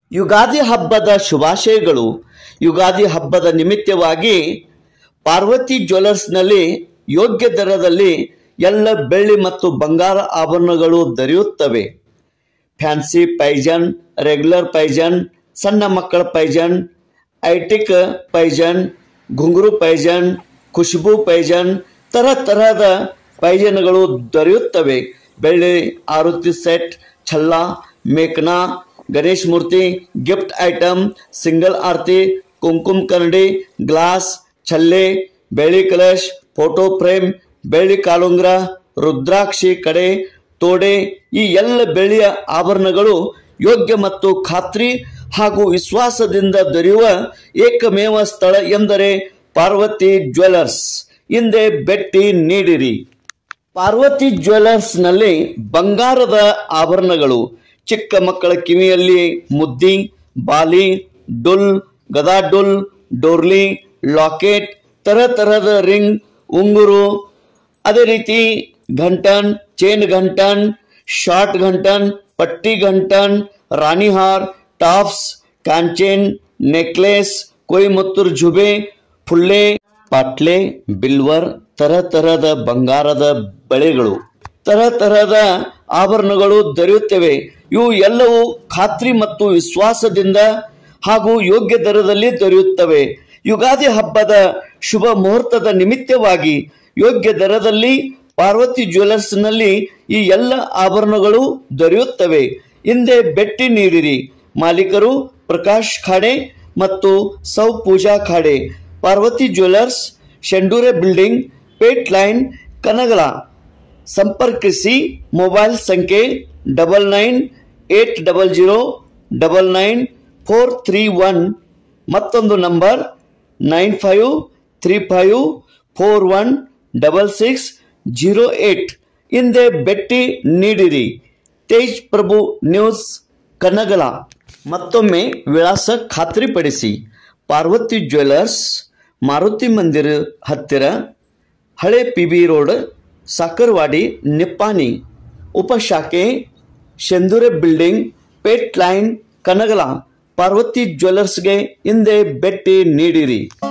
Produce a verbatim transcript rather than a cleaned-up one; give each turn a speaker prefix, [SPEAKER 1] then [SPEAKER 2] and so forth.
[SPEAKER 1] ಯುಗಾದಿ ಹಬ್ಬದ ಶುಭಾಶಯಗಳು. ಯುಗಾದಿ ಹಬ್ಬದ ನಿಮಿತ್ತವಾಗಿ ಪಾರ್ವತಿ ಜ್ಯುವೆಲರ್ಸ್ನಲ್ಲಿ ಯೋಗ್ಯ ದರದಲ್ಲಿ ಎಲ್ಲ ಬೆಳ್ಳಿ ಮತ್ತು ಬಂಗಾರ ಆಭರಣಗಳು ದೊರೆಯುತ್ತವೆ. ಫ್ಯಾನ್ಸಿ ಪೈಜನ್, ರೆಗ್ಯುಲರ್ ಪೈಜನ್, ಸಣ್ಣ ಮಕ್ಕಳ ಪೈಜನ್, ಐಟಿಕ್ ಪೈಜನ್, घुंगरू ಪೈಜನ್, ಖುಷ್ಬೂ ಪೈಜನ್, ತರ ತರಹದ ಪೈಜನ್ಗಳು ದೊರೆಯುತ್ತವೆ. ಬೆಳ್ಳಿ ಆರತಿ ಸೆಟ್, ಛಲ್ಲ, ಮೇಕನಾ, ಗಣೇಶ ಮೂರ್ತಿ, ಗಿಫ್ಟ್ ಐಟಮ್, ಸಿಂಗಲ್ ಆರತಿ, ಕುಂಕುಮ ಕನ್ನಡಿ, ಗ್ಲಾಸ್, ಛಲ್ಲೆ, ಬೆಳ್ಳಿ ಕಲಶ್, ಫೋಟೋ ಫ್ರೇಮ್, ಬೆಳ್ಳಿ ಕಾಲುಂಗ್ರ, ರುದ್ರಾಕ್ಷಿ ಕಡೆ, ತೋಡೆ ಈ ಎಲ್ಲ ಬೆಳ್ಳಿಯ ಆಭರಣಗಳು ಯೋಗ್ಯ ಮತ್ತು ಖಾತ್ರಿ ಹಾಗೂ ವಿಶ್ವಾಸದಿಂದ ದೊರೆಯುವ ಏಕಮೇವ ಸ್ಥಳ ಎಂದರೆ ಪಾರ್ವತಿ ಜ್ಯುವೆಲರ್ಸ್. ಹಿಂದೆ ಭೇಟಿ ನೀಡಿರಿ. ಪಾರ್ವತಿ ಜ್ಯುವೆಲರ್ಸ್ ನಲ್ಲಿ ಬಂಗಾರದ ಆಭರಣಗಳು, ಚಿಕ್ಕ ಮಕ್ಕಳ ಕಿವಿಯಲ್ಲಿ ಮುದ್ದಿ, ಬಾಲಿ, ಡುಲ್, ಗದಾ ಡುಲ್, ಡೋರ್ಲಿ, ಲಾಕೆಟ್, ತರ ತರಹದ ರಿಂಗ್, ಉಂಗುರು, ಅದೇ ರೀತಿ ಘಂಟನ್, ಚೇನ್ ಘಂಟನ್, ಶಾರ್ಟ್ ಘಂಟನ್, ಪಟ್ಟಿ ಘಂಟನ್, ರಾಣಿಹಾರ್, ಟಾಪ್ಸ್, ಕಾಂಚೇನ್, ನೆಕ್ಲೆಸ್, ಕೊಯಮತ್ತೂರ್ ಜುಬೆ, ಫುಲ್ಲೆ, ಪಾಟ್ಲೆ, ಬಿಲ್ವರ್, ತರ ತರಹದ ಬಂಗಾರದ ಬಳೆಗಳು, ತರ ತರಹದ ಆಭರಣಗಳು ದೊರೆಯುತ್ತವೆ. ಇವು ಎಲ್ಲವೂ ಖಾತ್ರಿ ಮತ್ತು ವಿಶ್ವಾಸದಿಂದ ಹಾಗೂ ಯೋಗ್ಯ ದರದಲ್ಲಿ ದೊರೆಯುತ್ತವೆ. ಯುಗಾದಿ ಹಬ್ಬದ ಶುಭ ಮುಹೂರ್ತದ ನಿಮಿತ್ತವಾಗಿ ಯೋಗ್ಯ ದರದಲ್ಲಿ ಪಾರ್ವತಿ ಜ್ಯುವೆಲರ್ಸ್ ನಲ್ಲಿ ಈ ಎಲ್ಲ ಆಭರಣಗಳು ದೊರೆಯುತ್ತವೆ. ಹಿಂದೆ ಭೇಟಿ ನೀಡಿರಿ. ಮಾಲೀಕರು ಪ್ರಕಾಶ್ ಖಾಡೆ ಮತ್ತು ಸೌ Pooja Khade. Parvati jewellers, Shendure building, plate line, Kanagala. ಸಂಪರ್ಕಿಸಿ. ಮೊಬೈಲ್ ಸಂಖ್ಯೆ double nine eight double zero double nine four three one. ಮತ್ತೊಂದು number nine five three five four one double six zero eight. ಹಿಂದೆ ಭೇಟಿ ನೀಡಿರಿ. ತೇಜ್ ಪ್ರಭು ನ್ಯೂಸ್, ಕನಗಲ. ಮತ್ತೊಮ್ಮೆ ವಿಳಾಸ ಖಾತ್ರಿಪಡಿಸಿ. ಪಾರ್ವತಿ ಜ್ಯುವೆಲರ್ಸ್, ಮಾರುತಿ ಮಂದಿರ ಹತ್ತಿರ, ಹಳೆ P B road, Sakarwadi, Nippani. ಉಪಶಾಖೆ Shendure building, plate line, Kanagala. Parvati ಜ್ಯುವೆಲರ್ಸ್ಗೆ ಹಿಂದೆ ಭೇಟಿ ನೀಡಿರಿ.